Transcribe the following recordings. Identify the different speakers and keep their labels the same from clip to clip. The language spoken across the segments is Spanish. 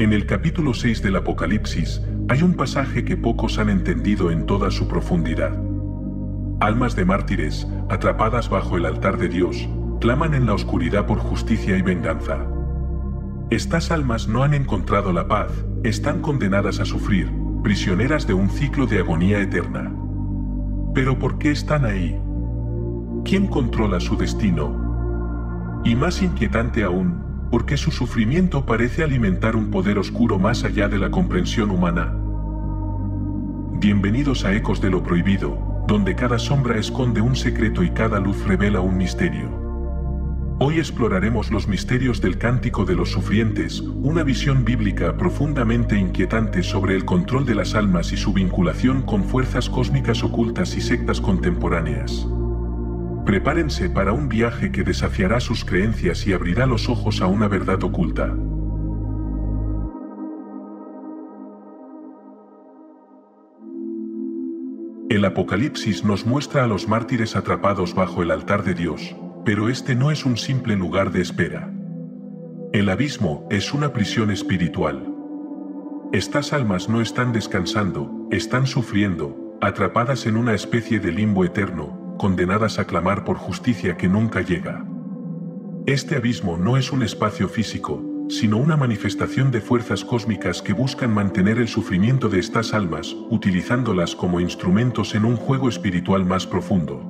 Speaker 1: En el capítulo 6 del Apocalipsis, hay un pasaje que pocos han entendido en toda su profundidad. Almas de mártires, atrapadas bajo el altar de Dios, claman en la oscuridad por justicia y venganza. Estas almas no han encontrado la paz, están condenadas a sufrir, prisioneras de un ciclo de agonía eterna. ¿Pero por qué están ahí? ¿Quién controla su destino? Y más inquietante aún, ¿por qué su sufrimiento parece alimentar un poder oscuro más allá de la comprensión humana? Bienvenidos a Ecos de lo Prohibido, donde cada sombra esconde un secreto y cada luz revela un misterio. Hoy exploraremos los misterios del Cántico de los Sufrientes, una visión bíblica profundamente inquietante sobre el control de las almas y su vinculación con fuerzas cósmicas ocultas y sectas contemporáneas. Prepárense para un viaje que desafiará sus creencias y abrirá los ojos a una verdad oculta. El Apocalipsis nos muestra a los mártires atrapados bajo el altar de Dios, pero este no es un simple lugar de espera. El abismo es una prisión espiritual. Estas almas no están descansando, están sufriendo, atrapadas en una especie de limbo eterno, condenadas a clamar por justicia que nunca llega. Este abismo no es un espacio físico, sino una manifestación de fuerzas cósmicas que buscan mantener el sufrimiento de estas almas, utilizándolas como instrumentos en un juego espiritual más profundo.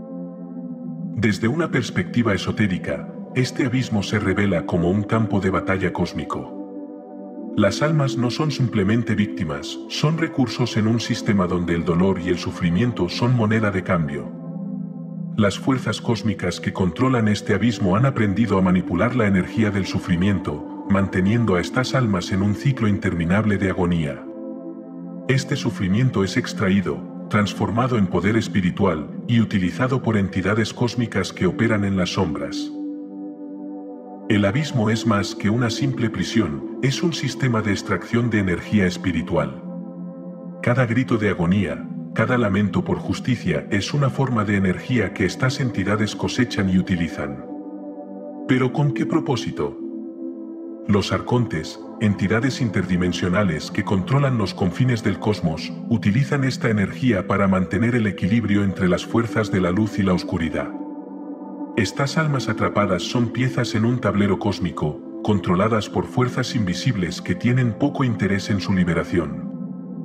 Speaker 1: Desde una perspectiva esotérica, este abismo se revela como un campo de batalla cósmico. Las almas no son simplemente víctimas, son recursos en un sistema donde el dolor y el sufrimiento son moneda de cambio. Las fuerzas cósmicas que controlan este abismo han aprendido a manipular la energía del sufrimiento, manteniendo a estas almas en un ciclo interminable de agonía. Este sufrimiento es extraído, transformado en poder espiritual y utilizado por entidades cósmicas que operan en las sombras. El abismo es más que una simple prisión, es un sistema de extracción de energía espiritual. Cada grito de agonía, cada lamento por justicia es una forma de energía que estas entidades cosechan y utilizan. ¿Pero con qué propósito? Los arcontes, entidades interdimensionales que controlan los confines del cosmos, utilizan esta energía para mantener el equilibrio entre las fuerzas de la luz y la oscuridad. Estas almas atrapadas son piezas en un tablero cósmico, controladas por fuerzas invisibles que tienen poco interés en su liberación.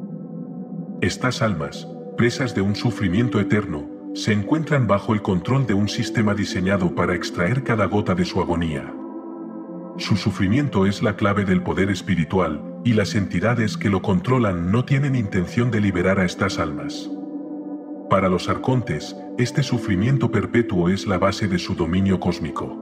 Speaker 1: Estas almas, presas de un sufrimiento eterno, se encuentran bajo el control de un sistema diseñado para extraer cada gota de su agonía. Su sufrimiento es la clave del poder espiritual, y las entidades que lo controlan no tienen intención de liberar a estas almas. Para los arcontes, este sufrimiento perpetuo es la base de su dominio cósmico.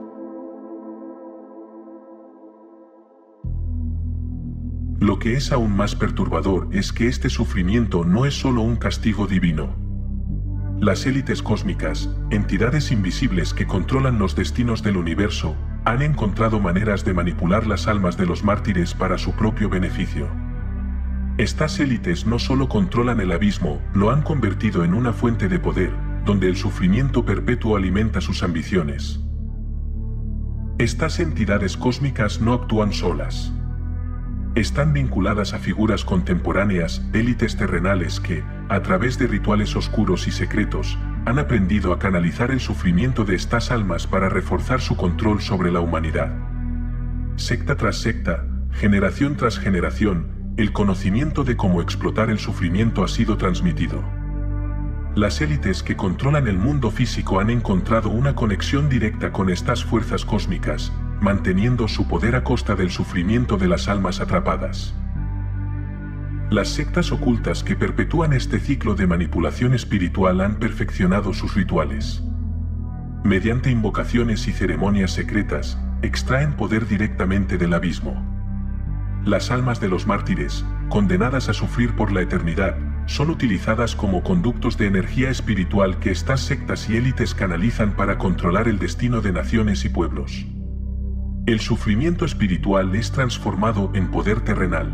Speaker 1: Lo que es aún más perturbador es que este sufrimiento no es solo un castigo divino. Las élites cósmicas, entidades invisibles que controlan los destinos del universo, han encontrado maneras de manipular las almas de los mártires para su propio beneficio. Estas élites no solo controlan el abismo, lo han convertido en una fuente de poder, donde el sufrimiento perpetuo alimenta sus ambiciones. Estas entidades cósmicas no actúan solas. Están vinculadas a figuras contemporáneas, élites terrenales que, a través de rituales oscuros y secretos, han aprendido a canalizar el sufrimiento de estas almas para reforzar su control sobre la humanidad. Secta tras secta, generación tras generación, el conocimiento de cómo explotar el sufrimiento ha sido transmitido. Las élites que controlan el mundo físico han encontrado una conexión directa con estas fuerzas cósmicas, manteniendo su poder a costa del sufrimiento de las almas atrapadas. Las sectas ocultas que perpetúan este ciclo de manipulación espiritual han perfeccionado sus rituales. Mediante invocaciones y ceremonias secretas, extraen poder directamente del abismo. Las almas de los mártires, condenadas a sufrir por la eternidad, son utilizadas como conductos de energía espiritual que estas sectas y élites canalizan para controlar el destino de naciones y pueblos. El sufrimiento espiritual es transformado en poder terrenal.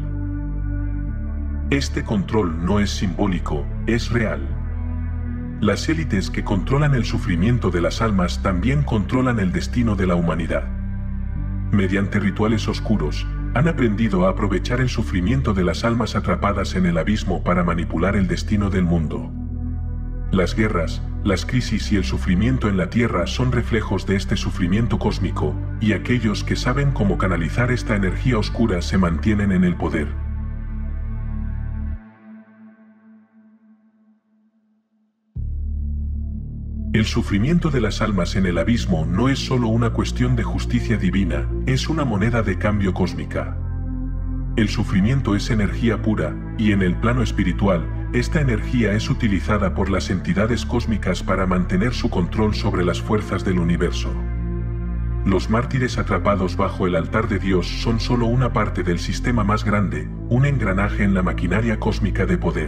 Speaker 1: Este control no es simbólico, es real. Las élites que controlan el sufrimiento de las almas también controlan el destino de la humanidad. Mediante rituales oscuros, han aprendido a aprovechar el sufrimiento de las almas atrapadas en el abismo para manipular el destino del mundo. Las guerras, las crisis y el sufrimiento en la Tierra son reflejos de este sufrimiento cósmico, y aquellos que saben cómo canalizar esta energía oscura se mantienen en el poder. El sufrimiento de las almas en el abismo no es solo una cuestión de justicia divina, es una moneda de cambio cósmica. El sufrimiento es energía pura, y en el plano espiritual, esta energía es utilizada por las entidades cósmicas para mantener su control sobre las fuerzas del universo. Los mártires atrapados bajo el altar de Dios son solo una parte del sistema más grande, un engranaje en la maquinaria cósmica de poder.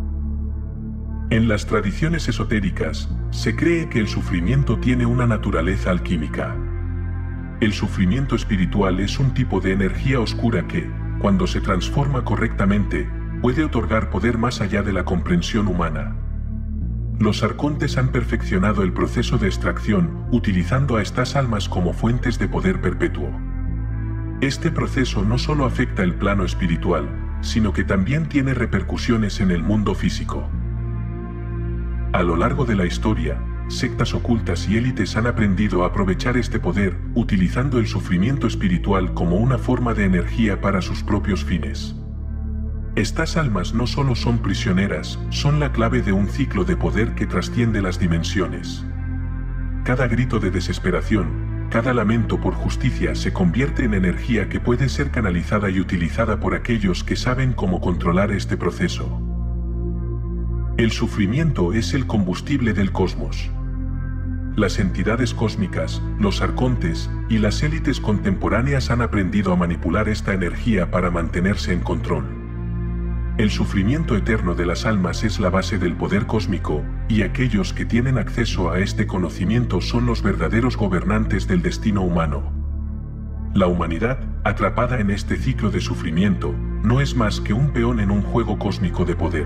Speaker 1: En las tradiciones esotéricas, se cree que el sufrimiento tiene una naturaleza alquímica. El sufrimiento espiritual es un tipo de energía oscura que, cuando se transforma correctamente, puede otorgar poder más allá de la comprensión humana. Los arcontes han perfeccionado el proceso de extracción, utilizando a estas almas como fuentes de poder perpetuo. Este proceso no solo afecta el plano espiritual, sino que también tiene repercusiones en el mundo físico. A lo largo de la historia, sectas ocultas y élites han aprendido a aprovechar este poder, utilizando el sufrimiento espiritual como una forma de energía para sus propios fines. Estas almas no solo son prisioneras, son la clave de un ciclo de poder que trasciende las dimensiones. Cada grito de desesperación, cada lamento por justicia se convierte en energía que puede ser canalizada y utilizada por aquellos que saben cómo controlar este proceso. El sufrimiento es el combustible del cosmos. Las entidades cósmicas, los arcontes y las élites contemporáneas han aprendido a manipular esta energía para mantenerse en control. El sufrimiento eterno de las almas es la base del poder cósmico, y aquellos que tienen acceso a este conocimiento son los verdaderos gobernantes del destino humano. La humanidad, atrapada en este ciclo de sufrimiento, no es más que un peón en un juego cósmico de poder.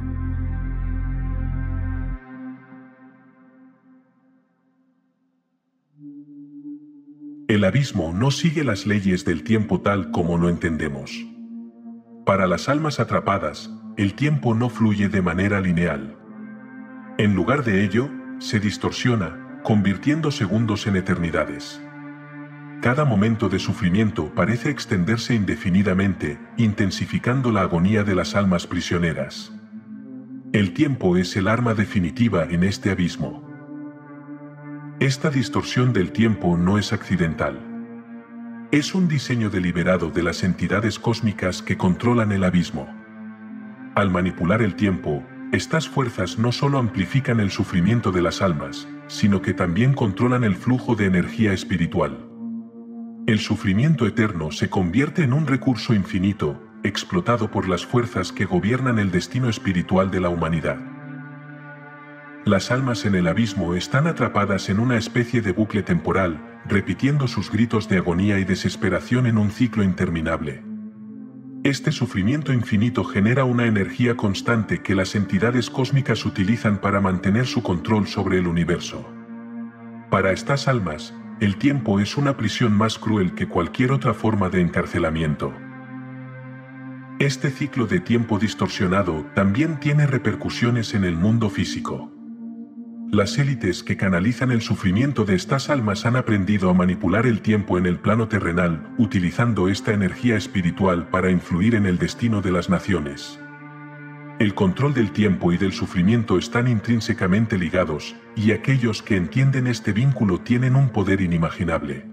Speaker 1: El abismo no sigue las leyes del tiempo tal como lo entendemos. Para las almas atrapadas, el tiempo no fluye de manera lineal. En lugar de ello, se distorsiona, convirtiendo segundos en eternidades. Cada momento de sufrimiento parece extenderse indefinidamente, intensificando la agonía de las almas prisioneras. El tiempo es el arma definitiva en este abismo. Esta distorsión del tiempo no es accidental. Es un diseño deliberado de las entidades cósmicas que controlan el abismo. Al manipular el tiempo, estas fuerzas no solo amplifican el sufrimiento de las almas, sino que también controlan el flujo de energía espiritual. El sufrimiento eterno se convierte en un recurso infinito, explotado por las fuerzas que gobiernan el destino espiritual de la humanidad. Las almas en el abismo están atrapadas en una especie de bucle temporal, repitiendo sus gritos de agonía y desesperación en un ciclo interminable. Este sufrimiento infinito genera una energía constante que las entidades cósmicas utilizan para mantener su control sobre el universo. Para estas almas, el tiempo es una prisión más cruel que cualquier otra forma de encarcelamiento. Este ciclo de tiempo distorsionado también tiene repercusiones en el mundo físico. Las élites que canalizan el sufrimiento de estas almas han aprendido a manipular el tiempo en el plano terrenal, utilizando esta energía espiritual para influir en el destino de las naciones. El control del tiempo y del sufrimiento están intrínsecamente ligados, y aquellos que entienden este vínculo tienen un poder inimaginable.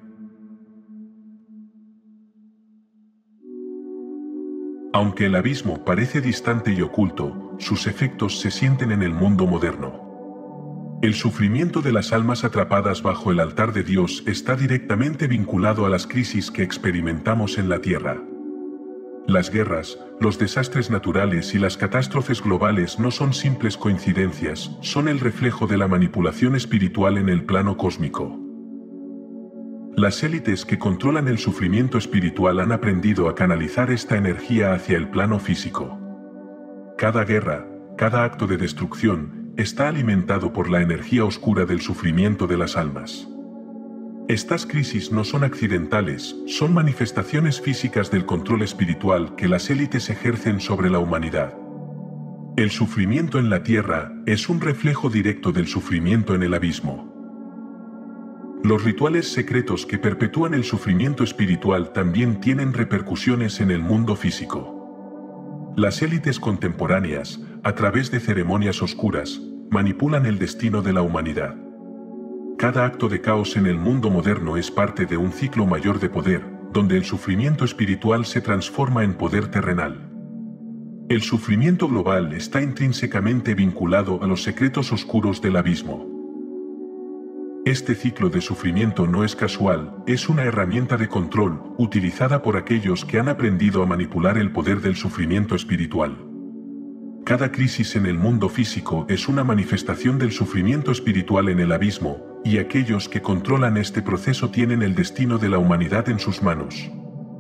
Speaker 1: Aunque el abismo parece distante y oculto, sus efectos se sienten en el mundo moderno. El sufrimiento de las almas atrapadas bajo el altar de Dios está directamente vinculado a las crisis que experimentamos en la Tierra. Las guerras, los desastres naturales y las catástrofes globales no son simples coincidencias, son el reflejo de la manipulación espiritual en el plano cósmico. Las élites que controlan el sufrimiento espiritual han aprendido a canalizar esta energía hacia el plano físico. Cada guerra, cada acto de destrucción, está alimentado por la energía oscura del sufrimiento de las almas. Estas crisis no son accidentales, son manifestaciones físicas del control espiritual que las élites ejercen sobre la humanidad. El sufrimiento en la Tierra es un reflejo directo del sufrimiento en el abismo. Los rituales secretos que perpetúan el sufrimiento espiritual también tienen repercusiones en el mundo físico. Las élites contemporáneas, a través de ceremonias oscuras, manipulan el destino de la humanidad. Cada acto de caos en el mundo moderno es parte de un ciclo mayor de poder, donde el sufrimiento espiritual se transforma en poder terrenal. El sufrimiento global está intrínsecamente vinculado a los secretos oscuros del abismo. Este ciclo de sufrimiento no es casual, es una herramienta de control, utilizada por aquellos que han aprendido a manipular el poder del sufrimiento espiritual. Cada crisis en el mundo físico es una manifestación del sufrimiento espiritual en el abismo, y aquellos que controlan este proceso tienen el destino de la humanidad en sus manos.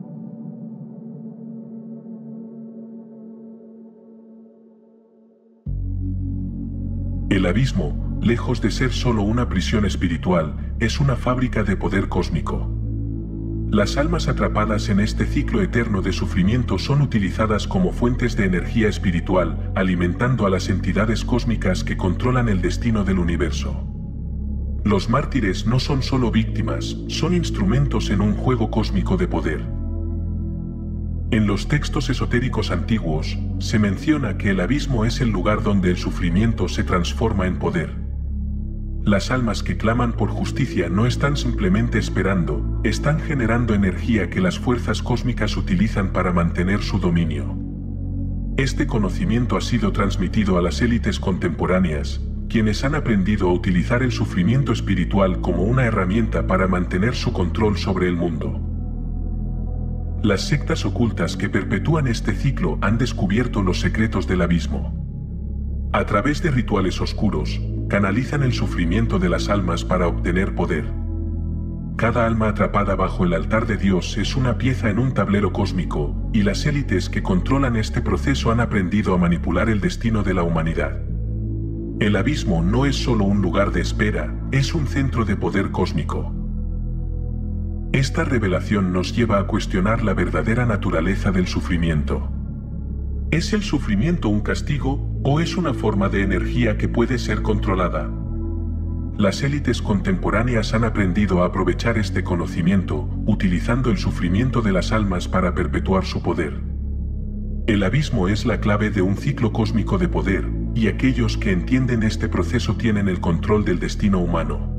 Speaker 1: El abismo, lejos de ser solo una prisión espiritual, es una fábrica de poder cósmico. Las almas atrapadas en este ciclo eterno de sufrimiento son utilizadas como fuentes de energía espiritual, alimentando a las entidades cósmicas que controlan el destino del universo. Los mártires no son solo víctimas, son instrumentos en un juego cósmico de poder. En los textos esotéricos antiguos, se menciona que el abismo es el lugar donde el sufrimiento se transforma en poder. Las almas que claman por justicia no están simplemente esperando, están generando energía que las fuerzas cósmicas utilizan para mantener su dominio. Este conocimiento ha sido transmitido a las élites contemporáneas, quienes han aprendido a utilizar el sufrimiento espiritual como una herramienta para mantener su control sobre el mundo. Las sectas ocultas que perpetúan este ciclo han descubierto los secretos del abismo. A través de rituales oscuros, canalizan el sufrimiento de las almas para obtener poder. Cada alma atrapada bajo el altar de Dios es una pieza en un tablero cósmico, y las élites que controlan este proceso han aprendido a manipular el destino de la humanidad. El abismo no es solo un lugar de espera, es un centro de poder cósmico. Esta revelación nos lleva a cuestionar la verdadera naturaleza del sufrimiento. ¿Es el sufrimiento un castigo, o es una forma de energía que puede ser controlada? Las élites contemporáneas han aprendido a aprovechar este conocimiento, utilizando el sufrimiento de las almas para perpetuar su poder. El abismo es la clave de un ciclo cósmico de poder, y aquellos que entienden este proceso tienen el control del destino humano.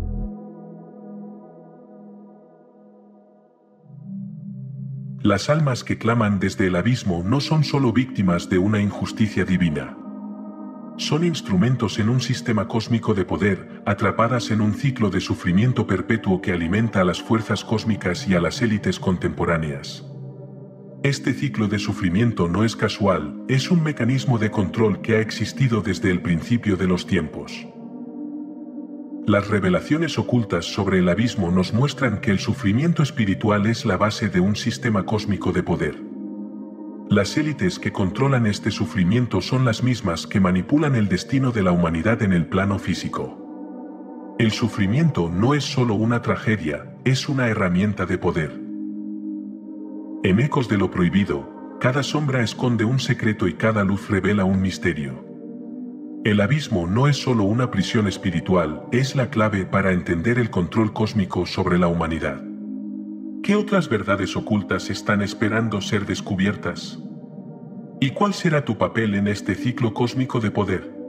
Speaker 1: Las almas que claman desde el abismo no son solo víctimas de una injusticia divina. Son instrumentos en un sistema cósmico de poder, atrapadas en un ciclo de sufrimiento perpetuo que alimenta a las fuerzas cósmicas y a las élites contemporáneas. Este ciclo de sufrimiento no es casual, es un mecanismo de control que ha existido desde el principio de los tiempos. Las revelaciones ocultas sobre el abismo nos muestran que el sufrimiento espiritual es la base de un sistema cósmico de poder. Las élites que controlan este sufrimiento son las mismas que manipulan el destino de la humanidad en el plano físico. El sufrimiento no es solo una tragedia, es una herramienta de poder. En Ecos de lo Prohibido, cada sombra esconde un secreto y cada luz revela un misterio. El abismo no es solo una prisión espiritual, es la clave para entender el control cósmico sobre la humanidad. ¿Qué otras verdades ocultas están esperando ser descubiertas? ¿Y cuál será tu papel en este ciclo cósmico de poder?